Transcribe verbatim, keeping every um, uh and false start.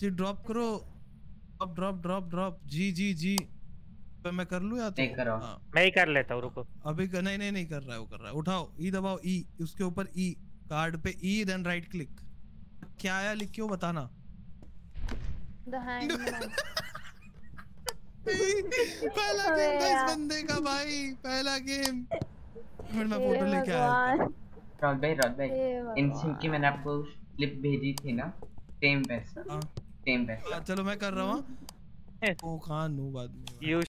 जी drop करो, drop drop drop drop जी जी जी। पे मैं कर लूँ या तो नहीं करो। हाँ मैं ही कर लेता हूँ, रुको। अभी कर, नहीं नहीं नहीं कर रहा है वो, कर रहा है। उठाओ ई दबाओ, ई उसके ऊपर ई, कार्ड पे ई देन राइट क्लिक। क्या आया लिख के वो बताना। The hangman. पहला गेम था इस बंदे का भाई, पहला गेम। फिर मैं फोटो लेके आया था। राहुल भाई राहुल भाई इन सिम की मैंने आपको क्लिप भेजी थी ना, सेम वैसा हाँ सेम वैसा। चलो मैं कर रहा हूँ। ओ कहाँ नूब आदमी। You